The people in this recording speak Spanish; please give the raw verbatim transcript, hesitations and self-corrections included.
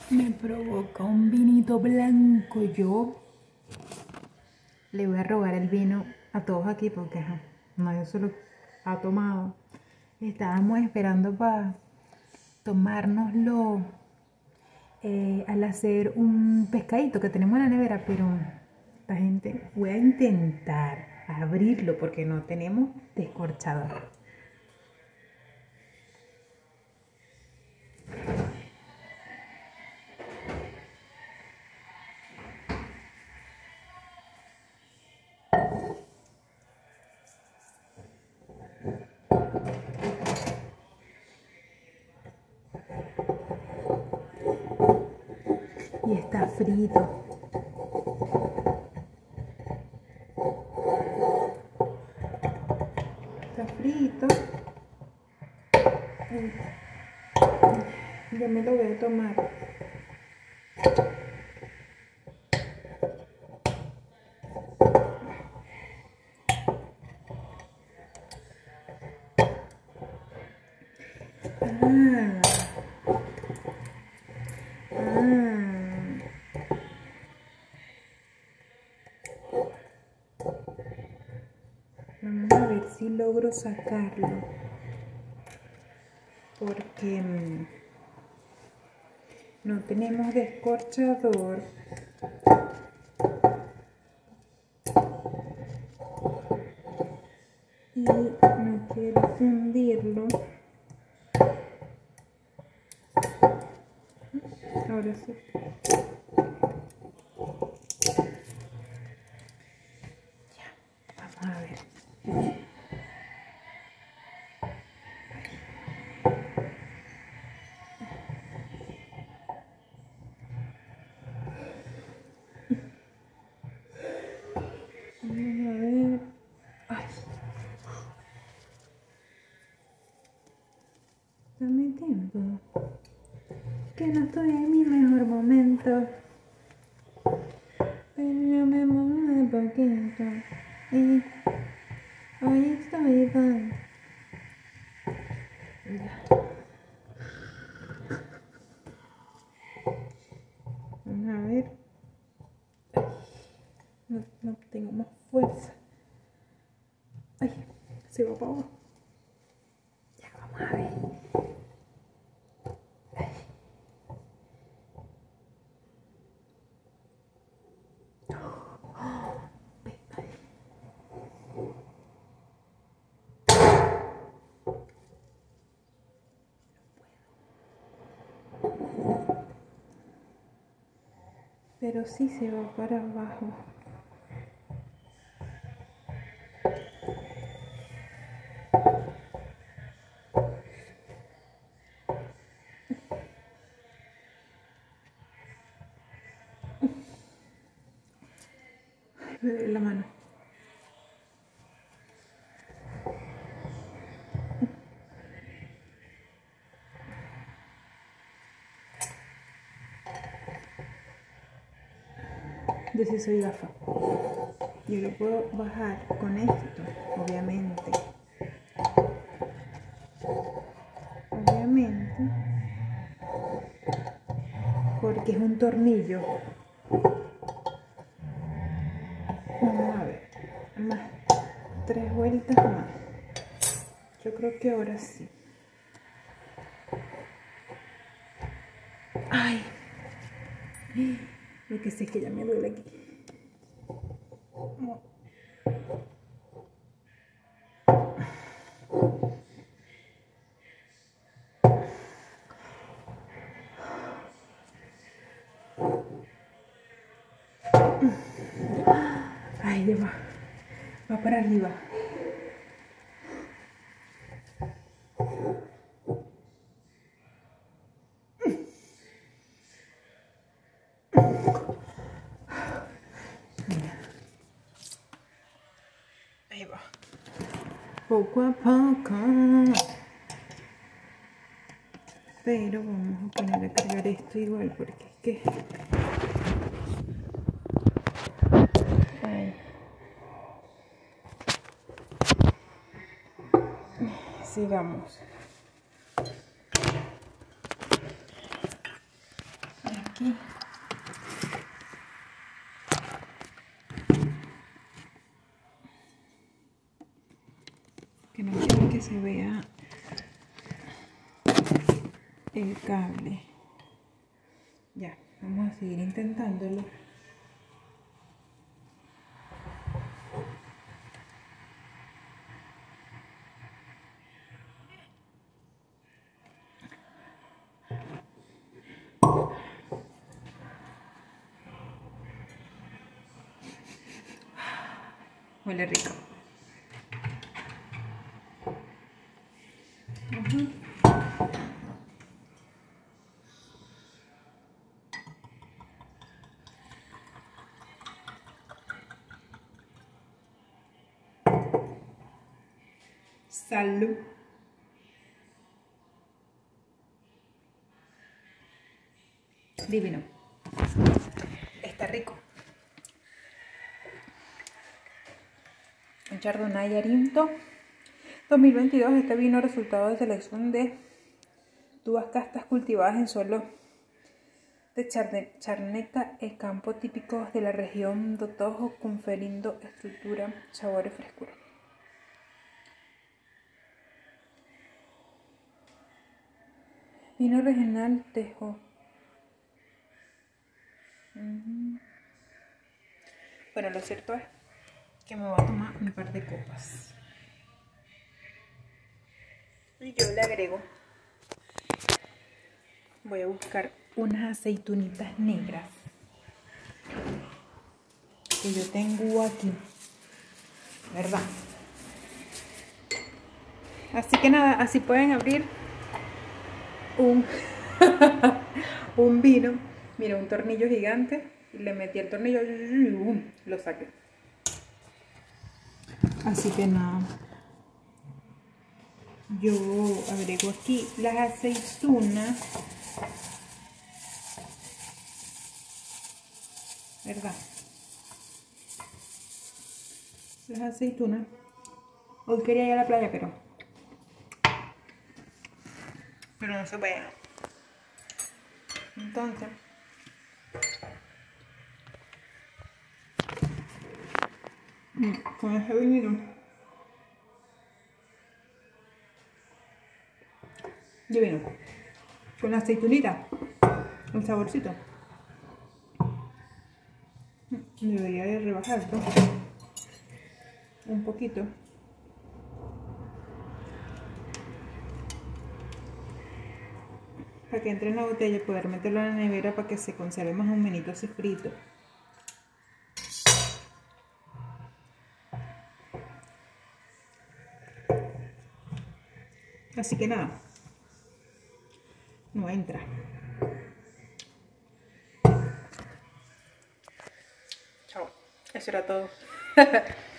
Me provoca un vinito blanco. Yo le voy a robar el vino a todos aquí porque ajá, nadie se lo ha tomado. Estábamos esperando para tomárnoslo eh, al hacer un pescadito que tenemos en la nevera, pero esta gente, voy a intentar abrirlo porque no tenemos descorchador. Y está frito. Está frito. Yo me lo voy a tomar. Ah. Ah. Vamos a ver si logro sacarlo. Porque mmm, no tenemos descorchador. Y no quiero fundirlo. Ahora sí. Ya, vamos a ver. Vamos a ver. Ay. Dame tiempo. Que no estoy en mi mejor momento. Pero yo me muevo de poquito. Y hoy estoy bien. Vamos a ver. No, no tengo más fuerza. Ay, se va para abajo. Ya, vamos a ver. Ay. Oh, ay. Pero sí se va para abajo. Ay, me duele la mano. Yo sí soy gafa. Yo lo puedo bajar con esto, obviamente. Obviamente. Porque es un tornillo. Vamos a ver. Más. Tres vueltas más. Yo creo que ahora sí. Ay. Lo que sé es que ya me duele aquí. Ay, ya va. Va para arriba. Ahí va. Poco a poco. Pero vamos a poner a cargar esto igual porque es que... Ay. Sigamos. aquí. Que no quiero que se vea el cable. Ya, vamos a seguir intentándolo. Huele rico. Uh-huh. Salud. Divino. Está rico. Un Chardonnay Arinto dos mil veintidós. Este vino resultado de selección de uvas castas cultivadas en suelo de charneca e campo típicos de la región de Tojo, conferindo estructura, sabor y frescura. Vino regional Tejo. Uh-huh. Bueno, lo cierto es que me voy a tomar un par de copas. Y yo le agrego, voy a buscar unas aceitunitas negras que yo tengo aquí, ¿verdad? Así que nada, así pueden abrir un, un vino. Mira, un tornillo gigante, y le metí el tornillo y boom, lo saqué. Así que nada, yo agrego aquí las aceitunas, ¿verdad? Las aceitunas. Hoy quería ir a la playa, pero pero no se puede. Entonces con ese vinito divino, con la aceitunita, el saborcito. Debería de rebajar esto un poquito. Para que entre en la botella y poder meterlo en la nevera para que se conserve más o menos ese frito. Así que nada, no entra. Chao, eso era todo.